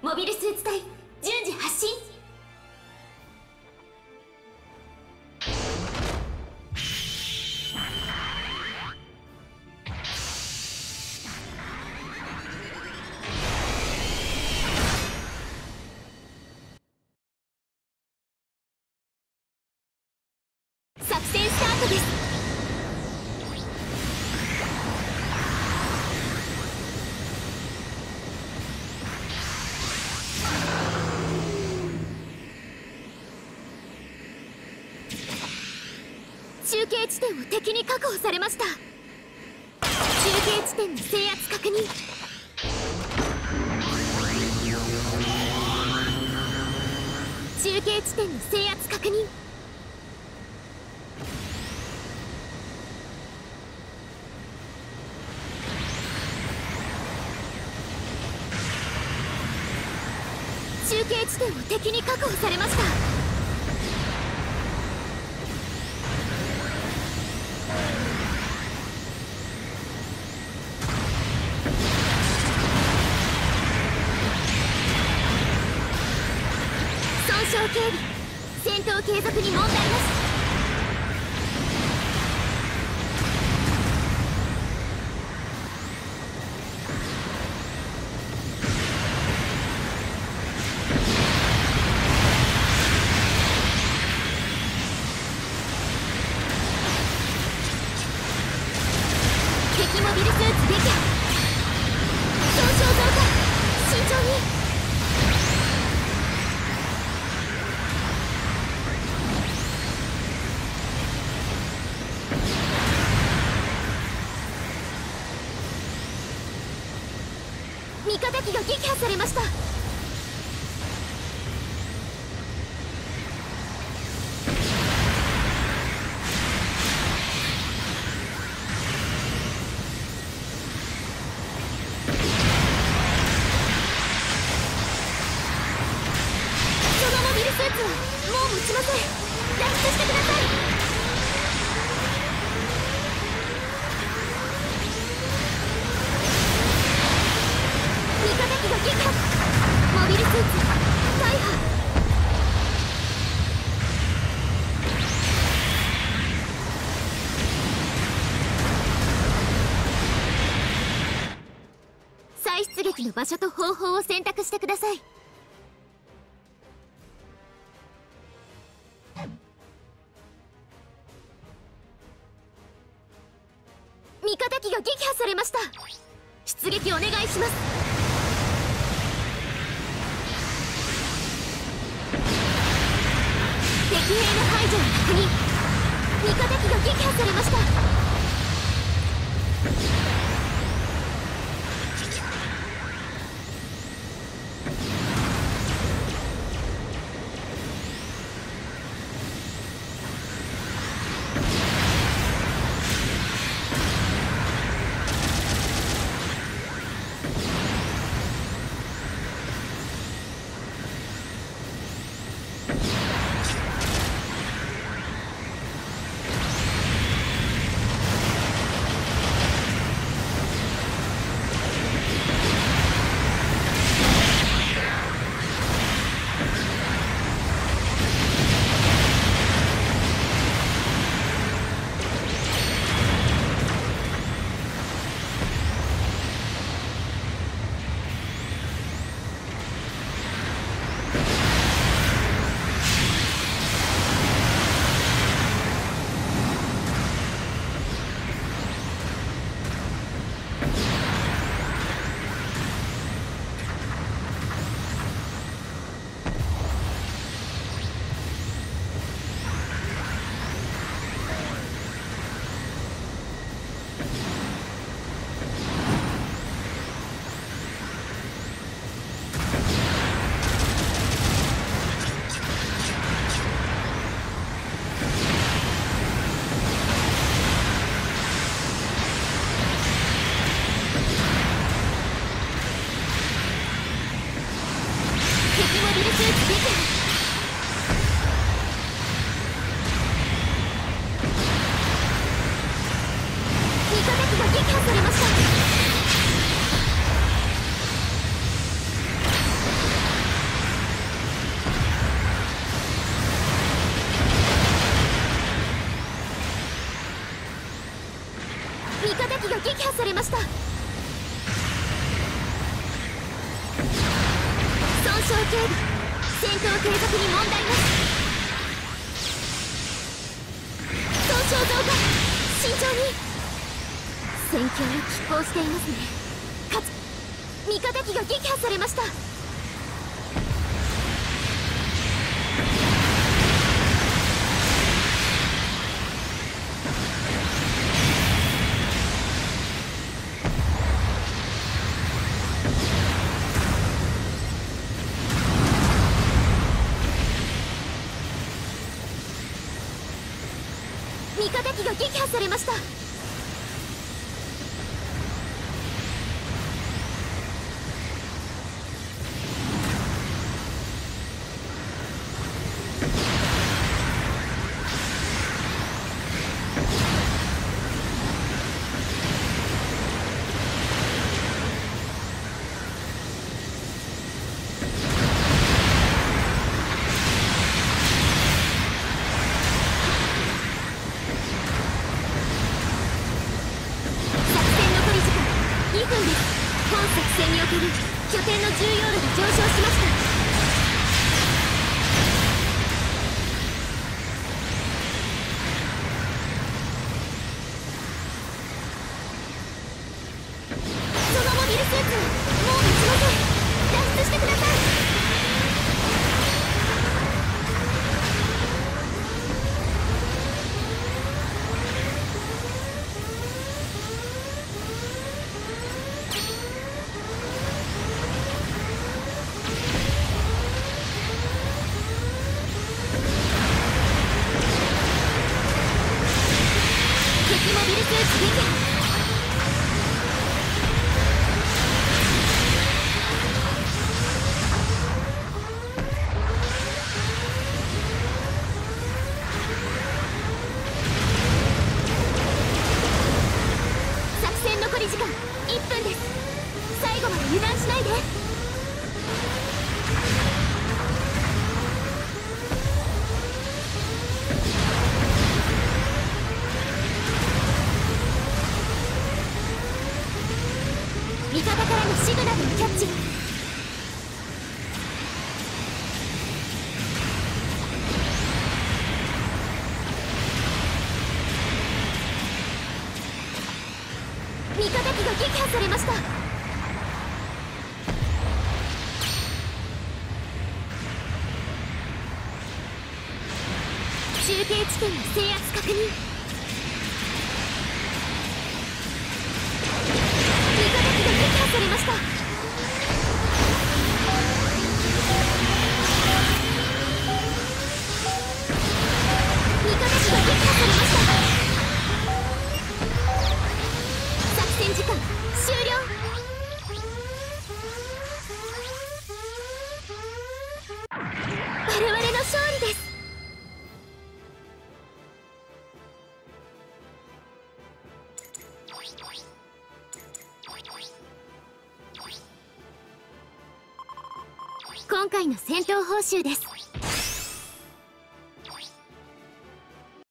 モビルスーツ隊順次発進。作戦スタートです。中継地点を敵に確保されました。中継地点の制圧確認。中継地点の制圧確認。中継地点を敵に確保されました。損傷警備、戦闘継続に問題なし。敵モビルスーツ撃破。損傷増加、慎重に。味方機が撃破されました。そのモビルスーツはもう持ちません。脱出してください。味方機が撃破。モビルスーツ大破。再出撃の場所と方法を選択してください。味方機が撃破されました。出撃お願いします。敵兵の排除を確認。味方機が撃破されました。 した。損傷警備、戦闘計画に問題なし。損傷増加、慎重に。戦況が拮抗していますね。かつ味方機が撃破されました。味方機が撃破されました。本作戦における拠点の重要度が上昇しました。そのモビルスーツもう撃ちません。脱出してください。モビルスーツ撃破。作戦残り時間1分です。最後まで油断しないで。味方からのシグナルをキャッチ。味方機が撃破されました。中継地点の制圧確認。撃破されました。味方機が撃破されました。作戦時間終了。我々の勝利です。今回の戦闘報酬です。